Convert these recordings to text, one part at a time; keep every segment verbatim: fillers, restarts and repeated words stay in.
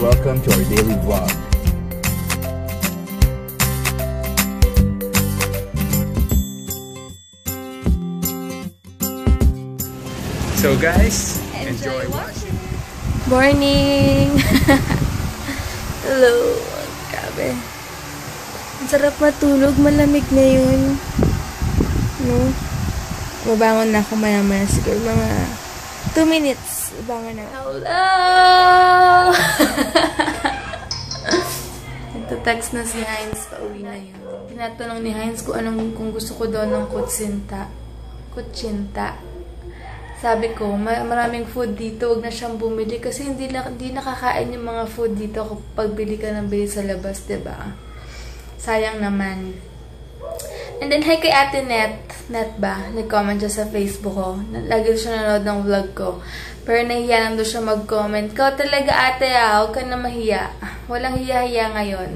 Welcome to our daily vlog. So guys, enjoy, enjoy watching. Morning! Hello! Grabe. Ang sarap matulog, malamig ngayon. No? Mabangon na ako maya-maya. Siguro mga two minutes. Bangon na. Hello! Nagtatext na si Heinz. Pauwi na yun. Tinatanong ni Heinz kung anong kung gusto ko daw ng kutsinta. Kutsinta. Sabi ko, maraming food dito. Huwag na siyang bumili. Kasi hindi, na, hindi nakakain yung mga food dito kapag bili ka ng bili sa labas, diba? Sayang naman. And then, hi kay Ate Net. Net ba? Nag-comment siya sa Facebook ko. Lagi siya nanonood ng vlog ko. Pero nahiya lang doon siya mag-comment. Ikaw talaga, ate, ah. Huwag ka na mahiya. Walang hiya-hiya ngayon.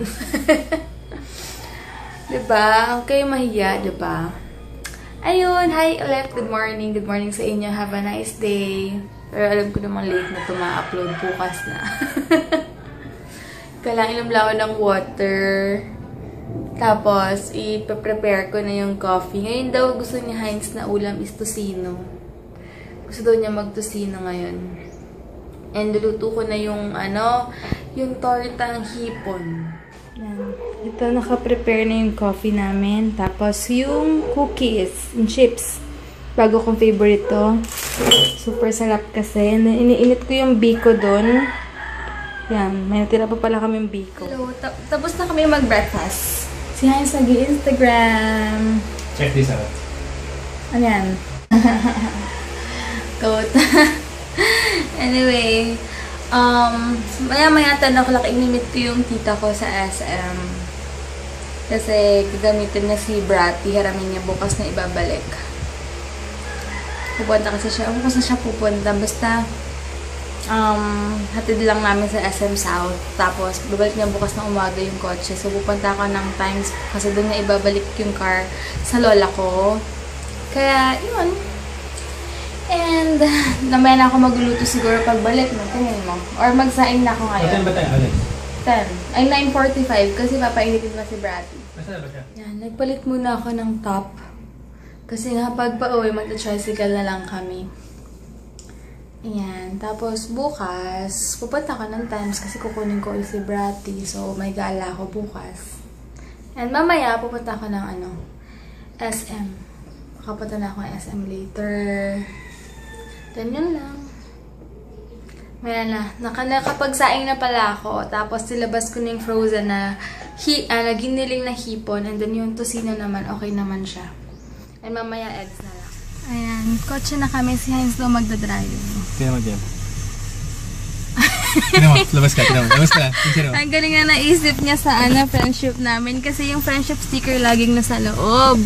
Diba? Huwag kayo mahiya, diba? Ayun. Hi ulit. Good morning. Good morning sa inyo. Have a nice day. Pero alam ko naman late na ito ma-upload. Bukas na. Kailangan inom lang ng water. Tapos, i-prepare ko na yung coffee. Ngayon daw, gusto niya Heinz na ulam is tocino. Gusto daw niya mag-tocino ngayon. And, luto ko na yung, ano, yung tortang hipon. Yan. Ito, naka-prepare na yung coffee namin. Tapos, yung cookies and chips. Bago kong favorite to. Super sarap kasi. And then, iniinit ko yung biko doon. Yan. May natira pa pala kaming biko. Hello. Ta tapos na kami mag-breakfast. Si Heinz nag-i-Instagram. Check this out. Ano yan? Goat. Anyway, um, maya-maya ten o'clock inimit ko yung tita ko sa S M. Kasi gagamitin niya si Bratty. Haramin niya bukas na ibabalik. Pupunta kasi siya. Bukas na siya pupunta. Basta, Um, hatid lang namin sa S M South. Tapos, babalik niya bukas na umaga yung kotse. So, pupunta ako ng Times kasi doon niya ibabalik yung car sa lola ko. Kaya, yun. And, namaya na ako magluluto siguro pagbalik. No? Tingin mo. Or magsaing na ako ngayon. ten ba tayo? ten. Ay, nine forty-five kasi papainitin na si Bratty. Masaya ba siya? Yan, nagpalit muna ako ng top. Kasi nga, pag pa-uwi, magta-tricycle na lang kami. Ayan. Tapos, bukas, pupunta ko ng Times kasi kukunin ko ulit si Bratty. So, may gala ako bukas. And mamaya, pupunta ko ng ano, S M. Makapunta na ako ng S M later. Then, yun lang. Maya na. Naka, nakapagsaing na pala ako. Tapos, silabas ko na yung frozen na hi, uh, giniling na hipon. And then, yung tocino naman, okay naman siya. And mamaya, eggs na lang. Ayan, kotse na kami. Si Heinz daw magdadrive. Tingnan mo dyan. Tingnan mo, labas ka, tingnan mo. Labas ka, tingnan mo. Ang galing na naisip niya sa ano, friendship namin. Kasi yung friendship sticker laging nasa loob.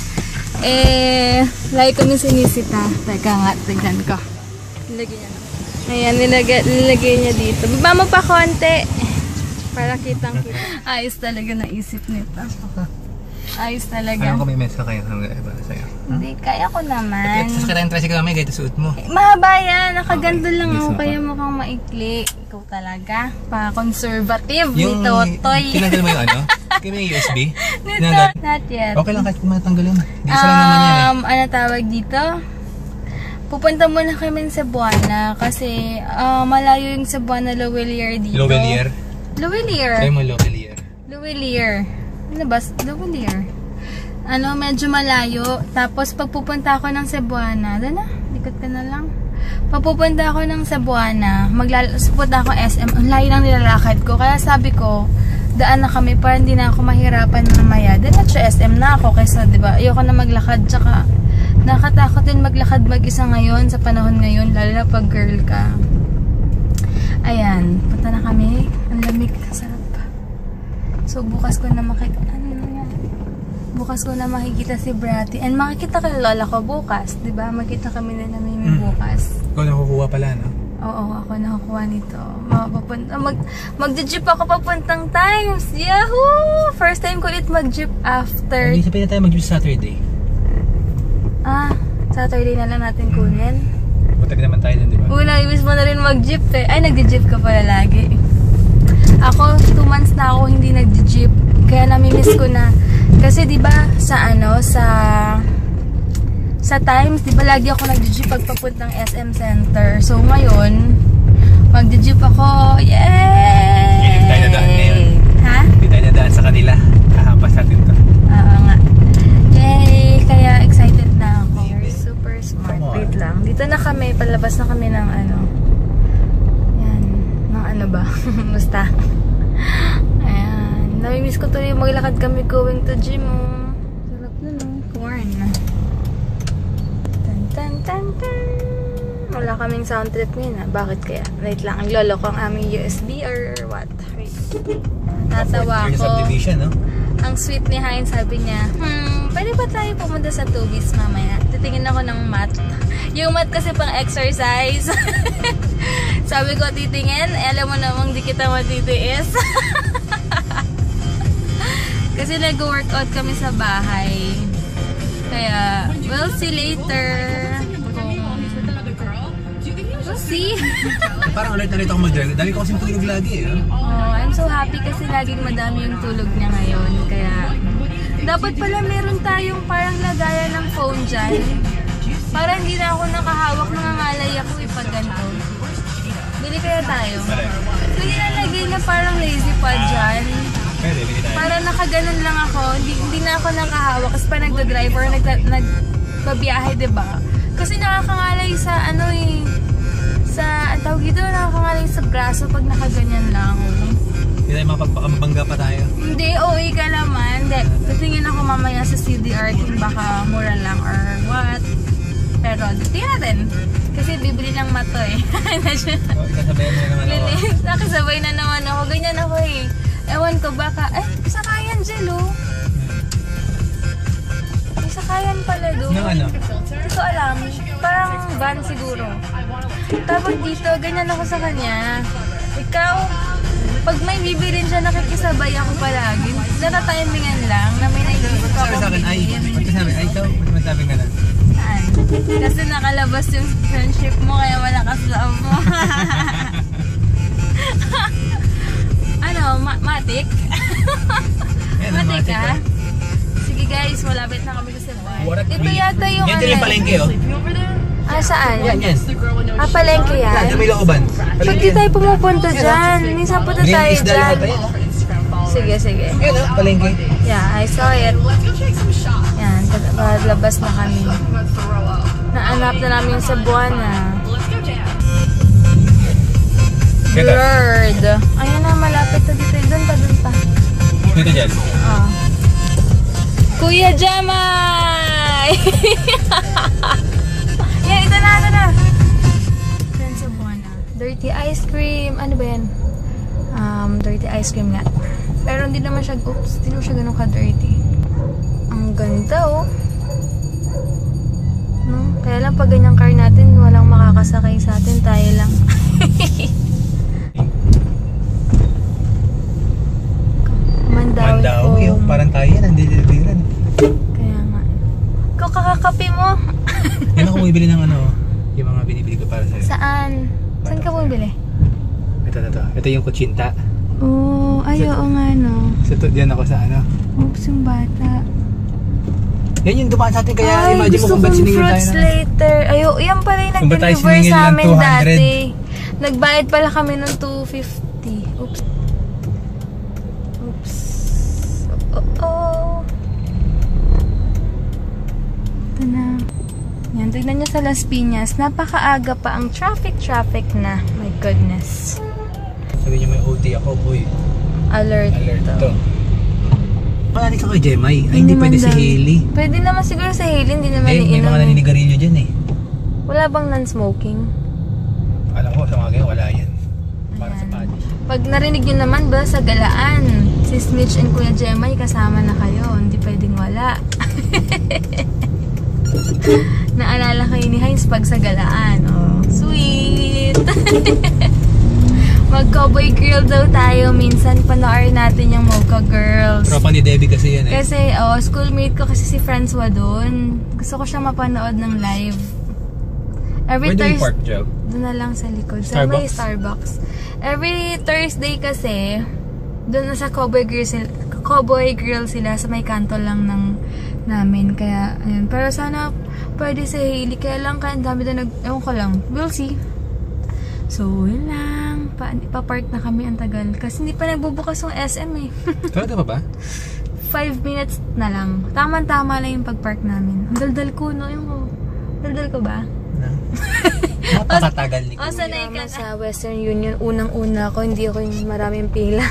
Eh, lagi kami sinisita. Teka nga, tignan ko. Nilagay niya na. Ayan, nilagay, nilagay niya dito. Baba mo pa konti. Para kitang kita. Ayos talaga naisip nito. Ayos talaga. Alam ko may mesa kayo. Iba sa'yo. Hindi, kaya ko naman. At sa kaya tricycle kami, kahit suot mo. Eh, mahaba yan. Nakaganda okay. lang ako. Kaya mukhang maikli. Ikaw talaga. Pa-conservative ni Totoy. Tinanggal mo yung ano? Kaya may U S B? Nito, not yet. Okay lang kahit kung matanggalin. Di isa lang naman yan eh. Um, ano tawag dito? Pupunta muna kami sa Cebuana. Kasi uh, malayo yung Cebuana Lowellier dito. Lowellier? Lowellier. Try mo Lowellier. Lowellier. Ano ba? Lowellier. Ano, medyo malayo. Tapos, pag pupunta ako ng Cebuana, doon na, likot ka na lang. Pag pupunta ako ng Cebuana, maglalasupunta ako S M, ang layo ng nilalakad ko. Kaya sabi ko, daan na kami para hindi na ako mahirapan mamaya. Doon na sa S M na ako. Kaysa, di ba, ayoko na maglakad. Tsaka, nakatakot din maglakad mag-isa ngayon, sa panahon ngayon, lalo na pag girl ka. Ayan, punta na kami. Ang lamig, sarap. So, bukas ko na makikita, ano yan? Bukas ko na makikita si Bratty. And makikita ka ng lola ko bukas, di ba? Makita kami na namin mm. bukas. Ikaw nakukuha pala, no? Oo, ako nakukuha nito. Mapapunta, mag, mag-jeep ako papuntang Times. Yahoo! First time ko ulit mag-jeep after... Hindi sabihin na tayo mag-jeep Saturday. Ah, Saturday na lang natin kunin. Butag naman tayo dun, di ba? Una, ibig mo na rin mag-jeep eh. Ay, nag-jeep ka pala lagi. Ako, two months na ako hindi nag-jeep. Kaya namimiss ko na. Kasi di ba sa ano, sa sa Times, di ba lagi ako nag-jeep pagpapuntang S M Center. So ngayon, mag-jeep ako. Yay! Hindi tayo nadaan ngayon. Ha? Hindi tayo nadaan sa kanila. Kahampas natin to. Oo nga. Yay! Kaya excited na ako. You're super smart. Wait lang. Dito na kami. Palabas na kami ng ano. Yan. Ng ano ba? Basta. Ayan. Namimiss ko tuloy maglakad kami going to gym. Oh. Sarap na no. Corn. Tan tan tan tan. Wala kaming sound trip ngayon ha. Bakit kaya? Wait lang. Ang lolo ko ang aming U S B or what? Wait. Natawa ko. Subdivision, no? Ang sweet ni Heinz, sabi niya, hmm, pwede ba tayo pumunta sa Tugis mamaya? Titingin ako ng mat. Yung mat kasi pang exercise. Sabi ko, titingin, eh, alam mo namang di kita matitiis. Kasi nag-workout kami sa bahay. Kaya, we'll see later. We'll see. Parang alert na rin ako mag-drive. Dami ko kasing tulog lagi eh. Oh, I'm so happy kasi laging madami yung tulog niya ngayon. Kaya, dapat pala meron tayong parang lagayan ng phone dyan. Para hindi na ako nakahawak, nangangalay ako ipag ganito. Bili kaya tayo. Pwede nalagay na parang lazy pad dyan. Pwede, bili tayo. Para nakaganon lang ako. Hindi, hindi na ako nakahawak. Kasi pa nagda-drive or nagbabiyahe, diba? Kasi nakakangalay sa ano eh. Sa, ang tawag dito, nakakangalay sa braso pag nakaganyan lang. Hindi tayo mapagpakamabangga pa tayo. Hindi, O A ka naman. Hindi, tatingin ako mamaya sa C D R King, baka mura lang or what. Pero, tingnan natin. Kasi bibili ng mato eh. Kasabayan mo naman ako. Nakasabay na naman ako. Ganyan ako eh. Ewan ko baka, eh, sakayan Jello. May sakayan pala doon. Nang ano? Hindi ko alam. Parang van siguro. Tapos dito, ganyan ako sa kanya. Ikaw, pag may bibilin siya, nakikisabay ako palagi. Natatimingan lang na may naisip ko Sabi sa akin, ay, magkasabi, ay, ikaw, magkasabi ka lang. Saan? Kasi nakalabas yung friendship mo, kaya malakas loob mo. Ano, ma matik? Matik ka? Sige guys, malapit na kami sa bahay. Ito yata yung yan din yung palengke, oh. Ah, saan? Yan, yan. Ah, palengke yan? Yan, may looban. Ba't di tayo pumupunta dyan? Minsan punta tayo dyan. Sige, sige. Yan, oh, palengke. Yeah, I saw it. Yan, labas na kami. Naanap na namin yung Cebuana. Blurred. Ayun na, malapit na dito. Doon pa, doon pa. Dito dyan. Oh. Kuya Jamay! Yan, ito na, ito na. Yan, Cebuana. Dirty ice cream. Ano ba yan? Um, dirty ice cream nga. Pero hindi naman siya, oops, hindi naman siya ganun ka-dirty. Ang ganda, oh. Hmm? Kaya lang pag ganyang car natin, walang makakasakay sa atin, tayo lang. Mandawi, Mandawi, oh. Parang tayo yan, ang dilibiran. Kaya nga. Ikaw kakakapi mo. Yan ako bumibili ng ano, yung mga binibili ko para sa'yo. Saan? Saan ka bumibili? Ito, ito, ito. Ito yung kutsinta. Oh, ay, oo nga, no. So, to, diyan ako sa ano. Oops, yung bata. Yan yung dumaan sa atin, kaya ay, imagine mo kung ba't siningil tayo na. Ay, gusto kong fruits later. Ayo, yan pala yung Kung ba't tayo nag-deliver siningil sa ng amin two hundred? dati. Nagbayad pala kami ng two fifty. Oops. Oops. Oh, oh. Ito na. Yan, tignan nyo sa Las Piñas. Napakaaga pa ang traffic-traffic na. My goodness. Sabi niyo may O T ako, boy. Alert. Alert to. to. Paano ka kay Jemay? Ay, hindi pwede si Hailey. Pwede naman siguro si Hailey, hindi naman Hindi, may iinom. mga naninigarilyo dyan eh. Wala bang non-smoking? Alam ko, sa mga ganyan, wala yan. Para sa padi. Pag narinig nyo naman ba sa galaan, si Mitch and Kuya Jemay kasama na kayo. Hindi pwedeng wala. Naalala kayo ni Heinz pag sa galaan. Oh, sweet! Mag-cowboy grill daw tayo. Minsan panoorin natin yung Mocha Girls. Tropa ni Debbie kasi yan eh. Kasi, oh, schoolmate ko kasi si Francois doon. Gusto ko siya mapanood ng live. Every Where do we Thurs- park, Joe? Doon na lang sa likod. Sa may Starbucks? Starbucks. Every Thursday kasi, doon na sa Cowboy Grill sila, Cowboy Grill sila sa may kanto lang ng namin. Kaya, ayun. Pero sana pwede sa Hailey. Kaya lang, kaya ang dami doon nag... Ewan ko lang. We'll see. So, yun lang. Pa, pa-park na kami ang tagal. Kasi hindi pa nagbubukas yung S M eh. Talaga pa ba? Five minutes na lang. Tama-tama lang yung pag-park namin. Ang daldal ko, no? Yung, daldal ko ba? Napakatagal ni O, sanay ka sa Western Union. Unang-una ako, hindi ako yung maraming pila.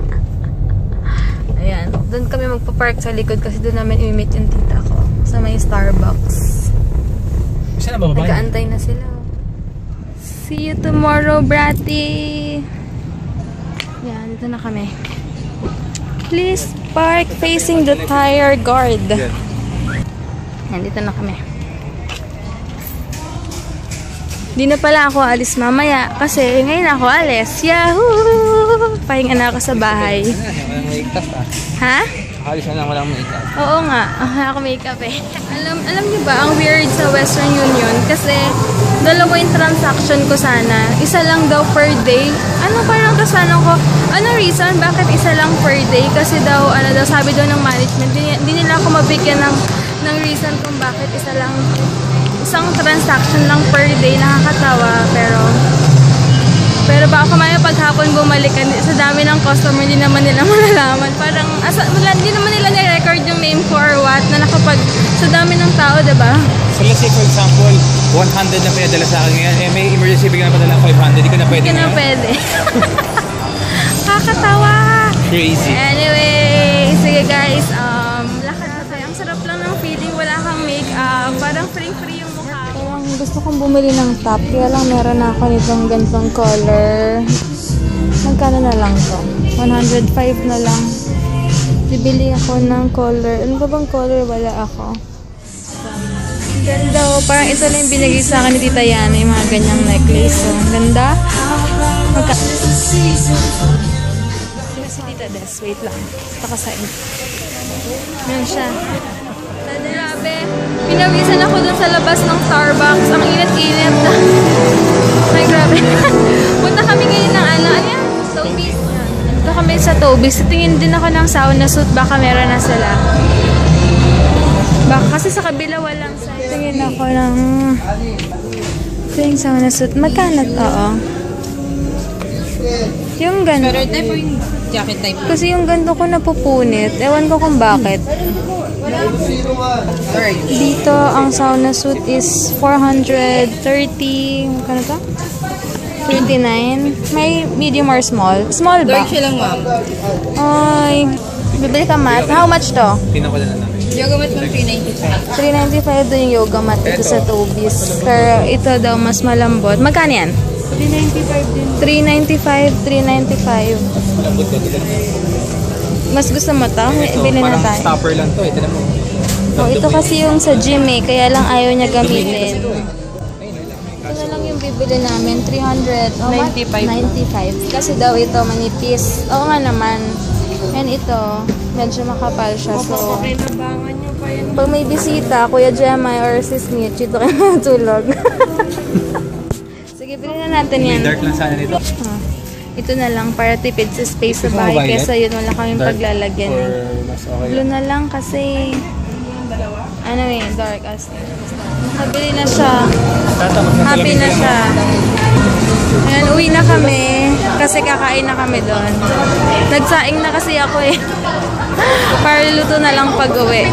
Ayan. Doon kami magpa-park sa likod kasi doon namin i-meet yung tita ko. Sa may Starbucks. Saan na bababa? Nag-aantay na sila. See you tomorrow, Bratty! Yan, dito na kami. Please park facing the tire guard. Yan, dito na kami. Di na pala ako alis mamaya kasi ngayon ako alis. Yahoo! Pahinga na ako sa bahay. Walang make-up ah. Ha? Alis na lang walang make-up. Oo nga. Wala ako makeup eh. Alam, alam niyo ba, ang weird sa Western Union kasi dalawa yung transaction ko sana. Isa lang daw per day. Ano parang kasalan ko? Ano reason? Bakit isa lang per day? Kasi daw, ano daw, sabi daw ng management, hindi nila ako mabigyan ng, ng reason kung bakit isa lang, isang transaction lang per day. Nakakatawa, pero pero baka mamaya paghapon bumalikan sa dami ng customer, hindi naman nila malalaman. Parang, asa, hindi naman nila na-record yung name ko or what, na nakapag, sa dami ng tao, diba? So let's say for example, one hundred na pinadala sa akin ngayon, eh may emergency bigyan na padala five hundred, di ka na pwede Hindi ka na ngayon? pwede. Kakatawa! Crazy. Anyway, sige guys, um, lakad na tayo. Ang sarap lang ng feeling, wala kang make-up. Parang free-free yung mukha. Parang gusto kong bumili ng top, kaya lang meron na ako nitong ganitong color. Magkano na lang to? one hundred five na lang. Bibili ako ng color. Ano ba bang color? Wala ako. Ganda oh. Parang ito lang yung binigay sa akin ni Tita Yana, yung mga ganyang necklace. So, ang ganda. Magka... Si Tita Des. Wait lang. Pakasain. Yan siya. Grabe. Pinawisan ako dun sa labas ng Starbucks. Ang init-init. Ay, grabe. Punta kami ngayon ng ano. Ano yan? Toby's. Punta kami sa Toby's. Tingin din ako ng sauna suit. Baka meron na sila. Baka kasi sa kabila walang size. Tingin ako ng ito yung sauna suit. Magkano? Oo. Yung ganito. Pero type o yung jacket type? Kasi yung ganito ko napupunit. Ewan ko kung bakit. Dito, ang sauna suit is four hundred thirty. Magkano to? twenty-nine. May medium or small? Small ba? Dark siya lang, ma'am. Ay. Bibili ka mat? How much to? Pinakula na namin. Yoga mat, ma'am, three ninety-five. three ninety-five doon yung yoga mat dito sa Toby's. Pero ito daw mas malambot. Magkano yan? three ninety-five din. three ninety-five, three ninety-five. Malambot ko. Mas gusto mo to? Ito, Bili na parang tayo. stopper lang to. Ito na mo. Oh, ito kasi yung sa gym eh. Kaya lang ayaw niya gamitin. Ito eh. Ito na lang yung bibili namin. three hundred. Oh, ninety-five. ninety-five. Kasi daw ito manipis. Oo nga naman. And ito, medyo makapal siya. So, Pakinabangan nyo pa yun. pag may bisita, Kuya Jemay or Sis Mitch, ito kayo matulog. Sige, bilhin na natin yan. May dark lang sana nito. Ah, ito na lang para tipid sa space sa Gusto mo bahay. violet? Kesa yun, wala kaming Dark paglalagyan. or Eh. mas okay Blue lang? na lang kasi ano eh, dark as nakabili na siya. Tatapos na Happy talaga na yung siya. Ayan, uwi na kami kasi kakain na kami doon. Nagsaing na kasi ako eh. Para luto na lang pag uwi.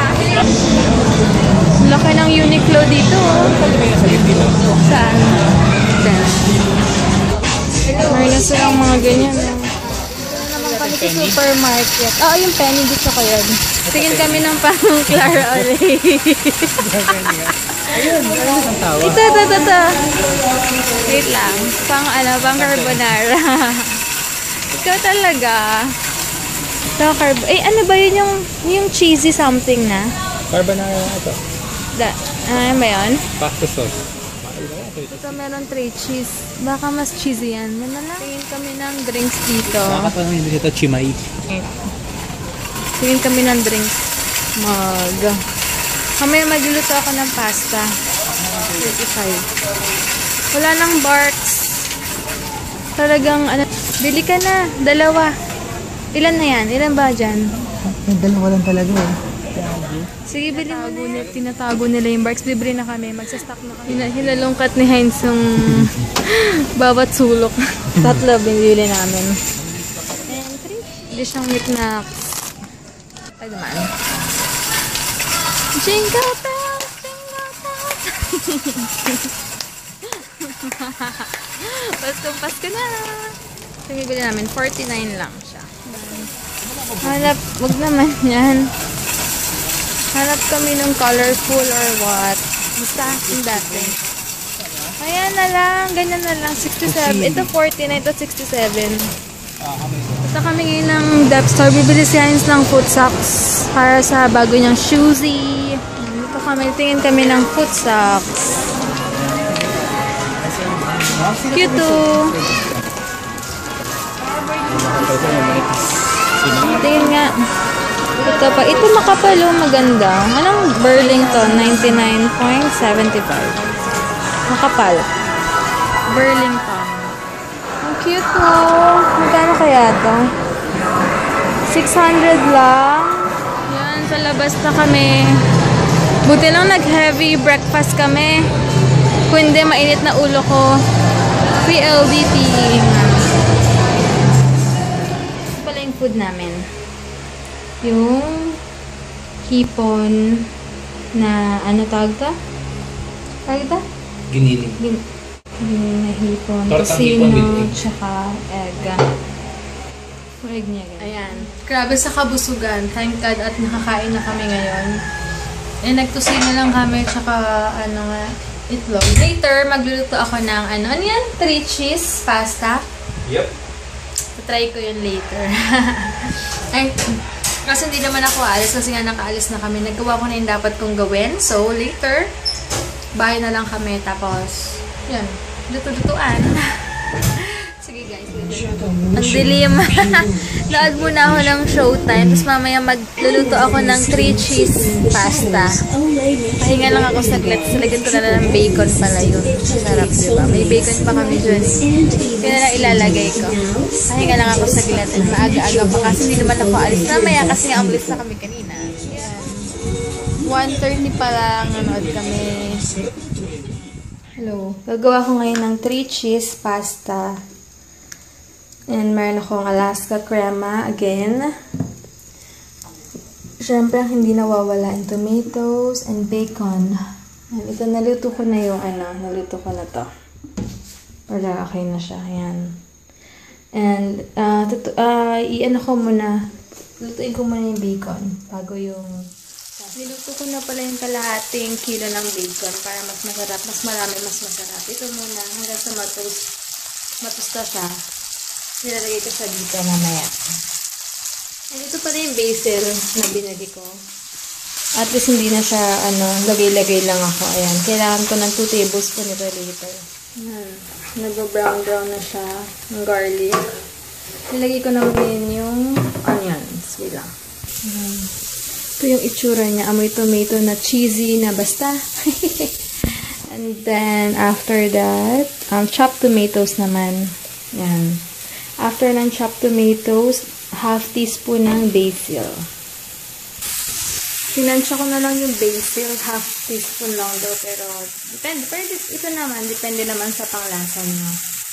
Laki ng Uniqlo dito. Oh. Pwede may nasa lift dito. Saan? Saan? Meron na silang mga ganyan. Ito na naman kami sa supermarket. Oo, yung penny gusto ko yun. Tingin kami ng pang Clara Olay. Ayun, ayun ang tawa. Ito, ito, ito, ito. Wait lang. Pang ano, pang carbonara. Ikaw talaga. Ito, carb... Eh, ano ba yun yung, yung cheesy something na? Carbonara na ito. Da, ano ba yun? Pasta sauce. Ito meron three cheese. Baka mas cheesy yan. Yan na lang. Tingin kami ng drinks dito. Nakakatawa yung dito, chimay. Tingin kami ng drinks. Mag. Kami magluluto ako ng pasta. thirty-five. Wala nang barks. Talagang, ano, bili ka na. Dalawa. Ilan na yan? Ilan ba dyan? May dalawa lang talaga eh. Sige, bili mo na yan. Tinatago nila yung barks. Libre na kami. Magsastock na kami. Hina hinalungkat ni Heinz yung bawat sulok. Tatlo, binili namin. And three. Hindi siyang knickknacks. Ay, naman. Jingle bells! Jingle bells! Paskong Pasko na! Tumibili namin, forty-nine lang siya. Hanap, wag naman yan. Hanap kami ng colorful or what. Basta, yung dati. Ayan na lang, ganyan na lang, sixty-seven. Ito forty-nine, ito sixty-seven. Basta kami ngayon ng Dep Store. Bibili si Heinz ng foot socks para sa bago niyang shoesy. Dito kami, tingin kami ng foot socks. Cute too. Tingin nga. Ito pa. Ito makapalo, maganda. Anong Burlington? ninety-nine point seven five. Makapal. Burlington. Ang cute po. Magkano kaya ito? six hundred lang. Yan, sa labas na kami. Buti lang nag-heavy breakfast kami. Kung hindi, mainit na ulo ko. Free L D T. Ito pala yung food namin. Yung hipon na ano tawag ta? Tawag ta? Giniling. Gin giniling na hipon. Tortang hipon with Tocino, egg. tsaka egg. Yung egg niya. Ganyan. Ayan. Grabe sa kabusugan. Thank God at nakakain na kami ngayon. Eh, nagtusino lang kami tsaka ano nga, itlog. Later, magluluto ako ng ano, ano yan? Three cheese pasta. Yep. Try ko yun later. Ay, kasi hindi naman ako aalis kasi nga nakaalis na kami. Nagawa ko na yung dapat kong gawin. So, later, bahay na lang kami. Tapos, yan, luto-lutuan. Sige guys, later. Ang dilim. Laad muna ako ng showtime. Tapos mamaya magluluto ako ng three cheese pasta. Pahinga lang ako saglit. Salagyan ko na lang ng bacon pala yun. Sarap, diba? May bacon pa kami dyan. Kaya na lang ilalagay ko. Pahinga lang ako saglit. At maaga-aga pa kasi hindi naman ako alis. Mamaya kasi nga umalis na kami kanina. one thirty pa lang. Nanood kami. Hello. Gagawa ko ngayon ng three cheese pasta. And meron akong Alaska crema again. Siyempre, hindi nawawala yung tomatoes and bacon. And ito, naluto ko na yung ano, naluto ko na to. Para okay na siya. Ayan. And, uh, uh, i-ano ko muna, lutuin ko muna yung bacon bago yung... Niluto ko na pala yung kalahating kilo ng bacon para mas masarap, mas marami, mas masarap. Ito muna, hanggang sa matus, matusta siya. Nilalagay ko siya dito mamaya. And ito pala yung basil na binili ko. At least hindi na siya, ano, lagay-lagay lang ako. Ayan. Kailangan ko ng two tablespoon ito later. Ayan. Nag-brown-brown na siya. Yung garlic. Nilagay ko naman yung onions. Wait lang. Ayan. Ito yung itsura niya. Amoy tomato na cheesy na basta. And then, after that, um, chopped tomatoes naman. Ayan. After ng chopped tomatoes, half teaspoon ng basil. Tinansya ko na lang yung basil, half teaspoon lang daw, pero depende. Pero ito naman, depende naman sa panglasa nyo.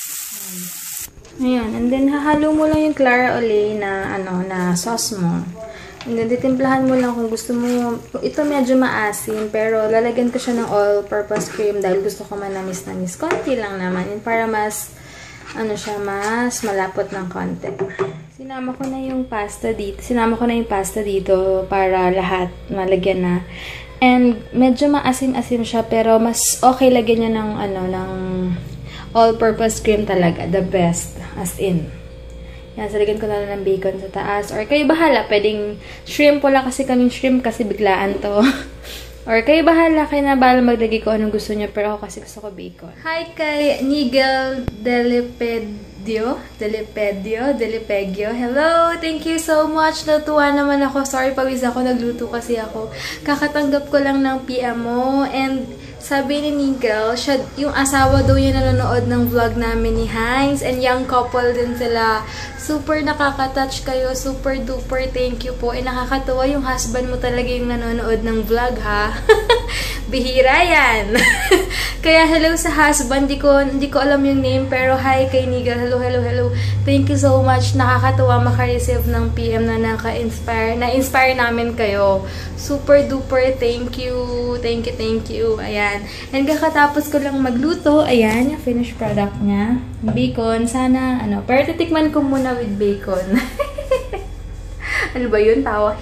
Ayan, and then hahalo mo lang yung Clara Olay na, ano, na sauce mo. And then titimplahan mo lang kung gusto mo. Ito medyo maasim, pero lalagyan ko siya ng all-purpose cream dahil gusto ko manamis-namis. Konti lang naman, and para mas ano siya, mas malapot ng konti. Sinama ko na yung pasta dito. Sinama ko na yung pasta dito para lahat malagyan na. And medyo maasim-asim siya, pero mas okay lagyan niya ng ano, ng all-purpose cream talaga. The best. As in. Yan, salagyan ko na lang ng bacon sa taas. Or kayo bahala, pwedeng shrimp. Wala kasi kaming shrimp kasi biglaan to. Or kayo bahala, kayo na bahala maglagay ko anong gusto niya, pero ako kasi gusto ko bacon. Hi kay Nigel Delipedio. Delipedio. Delipegio. Hello! Thank you so much. Natuwa naman ako. Sorry, pawis ako. Nagluto kasi ako. Kakatanggap ko lang ng P M mo. And sabi ni Nigel, siya, yung asawa daw niya nanonood ng vlog namin ni Heinz, and young couple din sila. Super nakaka-touch kayo, super duper thank you po. Eh, nakakatawa yung husband mo talaga yung nanonood ng vlog, ha? Bihira yan. Kaya hello sa husband, di ko, di ko alam yung name, pero hi kay Nigel, hello, hello, hello. Thank you so much. Nakakatawa maka-receive ng P M na naka-inspire, na-inspire namin kayo. Super duper thank you, thank you, thank you. Ayan. And kakatapos ko lang magluto, ayan, yung finished product niya. Bacon, sana, ano, pero titikman ko muna with bacon. Ano ba yun? Tawa.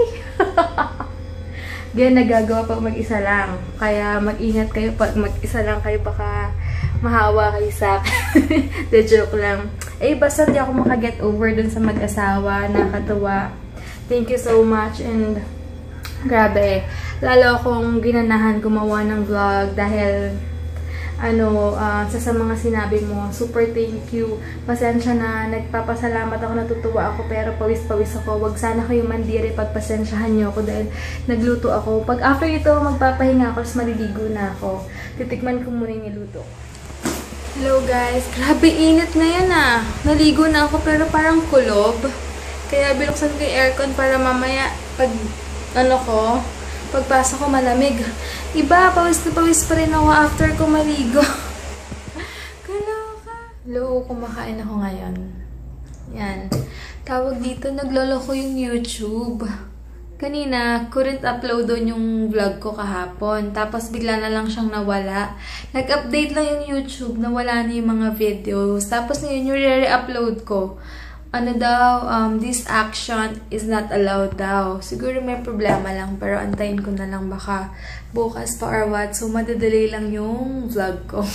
Ganyan nagagawa pag mag-isa lang. Kaya mag-ingat kayo pag mag-isa lang kayo, baka mahawa kayo sa akin. The joke lang. Eh, basta di ako makaget over dun sa mag-asawa. Nakakatawa. Thank you so much, and grabe. Lalo akong ginanahan gumawa ng vlog dahil ano, uh, sa, sa mga sinabi mo, super thank you. Pasensya na, nagpapasalamat ako, natutuwa ako, pero pawis-pawis ako. Wag sana kayo mandiri, pagpasensyahan nyo ako dahil nagluto ako. Pag after ito, magpapahinga ako, tapos maliligo na ako. Titikman ko muna yung niluto. Hello guys, grabe init na yan ah. Naligo na ako pero parang kulob. Kaya binuksan ko yung aircon para mamaya pag ano ko, pagpasok ko malamig. Iba, pawis na pawis pa rin ako after ko maligo. Kaloka. Hello, kumakain ako ngayon. Yan. Tawag dito, naglolo ko yung YouTube. Kanina, couldn't upload doon yung vlog ko kahapon. Tapos bigla na lang siyang nawala. Nag-update lang yung YouTube, nawala na yung mga videos. Tapos ngayon yung re-upload ko. Ano daw, um, this action is not allowed daw. Siguro may problema lang, pero antayin ko na lang baka bukas pa or what. So, madadelay lang yung vlog ko.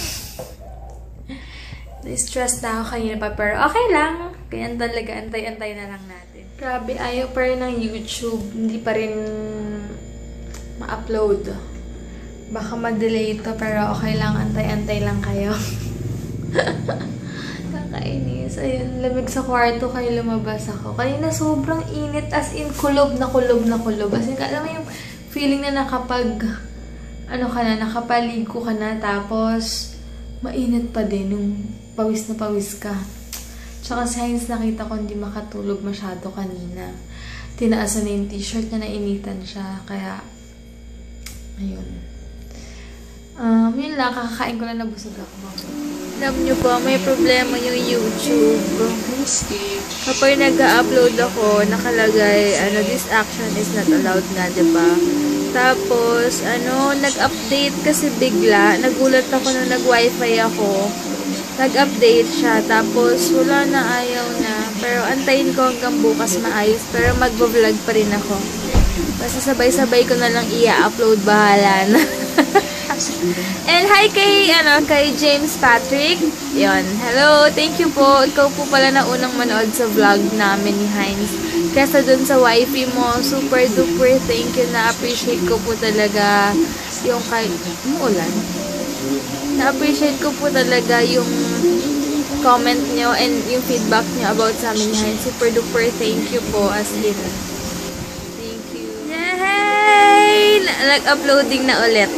Na-stress na ako kanina pa, pero okay lang. Kaya talaga, antay-antay na lang natin. Grabe, ayaw pa rin ng YouTube. Hindi pa rin ma-upload. Baka ma-delay ito, pero okay lang. Antay-antay lang kayo. Kakainis. Ayun, lamig sa kwarto kayo, lumabas ako. Kanina sobrang init, as in kulob na kulob na kulob. As in, alam mo yung feeling na nakapag, ano ka na, nakapaligo ka na, tapos mainit pa din yung pawis na pawis ka. Tsaka signs nakita ko hindi makatulog masyado kanina. Tinaasan na yung t-shirt na nainitan siya, kaya, ayun. Um, yun lang, kakakain ko lang, nabusog ako. Alam nyo ba, may problema yung YouTube. Kapag nag-upload ako, nakalagay, ano, this action is not allowed nga, diba? Tapos, ano, nag-update kasi bigla. Nagulat ako nung nag-wifi ako. Nag-update siya. Tapos, wala na, ayaw na. Pero, antayin ko hanggang bukas maayos. Pero, mag-vlog pa rin ako. Basta sabay-sabay ko na lang i-upload, bahala na. And hi kay, ano, kay James Patrick. Yon. Hello, thank you po. Ikaw po pala na unang manood sa vlog namin ni Heinz. Kesa dun sa wifi mo, super duper thank you. Na-appreciate ko po talaga yung kay... Umuulan? Na-appreciate ko po talaga yung comment nyo and yung feedback nyo about sa amin ni Heinz. Super duper thank you po, as in. Thank you. Yay! Nag-uploading na ulit.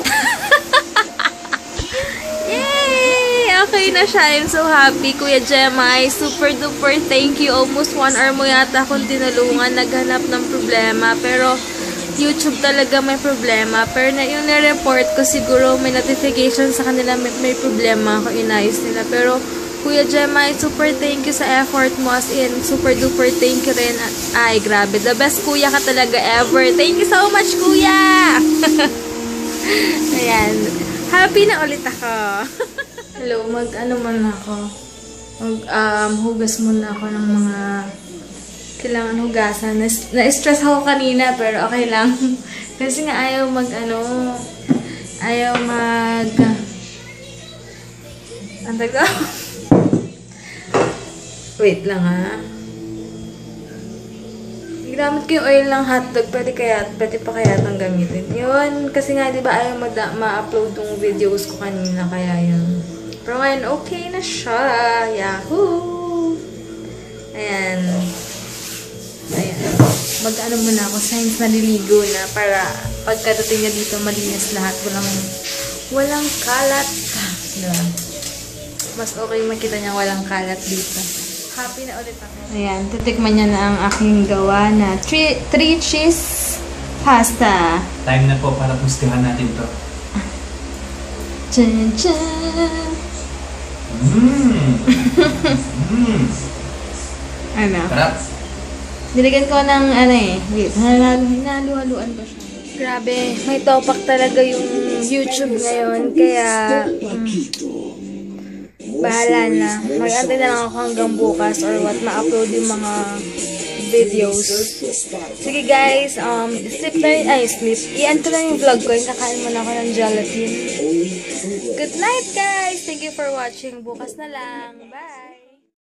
Okay na siya. I'm so happy. Kuya Gemay, super duper thank you. Almost one hour mo yata akong tinulungan. Naghanap ng problema. Pero, YouTube talaga may problema. Pero na, yung na-report ko, siguro may notification sa kanila may, may problema ako. Inayos nila. Pero, Kuya Gemay, super thank you sa effort mo. As in, super duper thank you rin. Ay, grabe. The best kuya ka talaga ever. Thank you so much, kuya! Ayan. Happy na ulit ako. Hello, mag-ano man ako. Mag, um, hugas muna ako ng mga kailangan hugasan. Na-stress ako kanina, pero okay lang. Kasi nga ayaw mag-ano, ayaw mag... Ang taga? Wait lang ha. Ginamit ko yung oil ng hotdog, pwede kaya, pwede pa kaya itong gamitin. Yun, kasi nga diba ayaw ma-upload yung videos ko kanina, kaya yun. Pero ngayon, okay na siya. Yahoo! Ayan. Ayan. Mag-ano muna ako, since naliligo na, para pagkadating niya dito, malinis lahat. Walang, Walang kalat. Diba? Mas okay makita niya walang kalat dito. Happy na ulit ako. Ayan, titikman niya na ang aking gawa na three, three cheese pasta. Time na po para pustihan natin to. Chan chan! Mmm! Mmm! Ano? Sarap! Nilagyan ko ng ano eh. Wait, hinalu-haluan ko siya. Grabe, may topak talaga yung YouTube ngayon. Kaya, mm, bahala na. Mag-antay na lang ako hanggang bukas or what, ma-upload yung mga videos. Sige guys, um, sleep na rin, ay sleep. I-end ko na yung vlog ko. Yung kakain muna ako ng gelatin. Good night guys! Thank you for watching. Bukas na lang. Bye!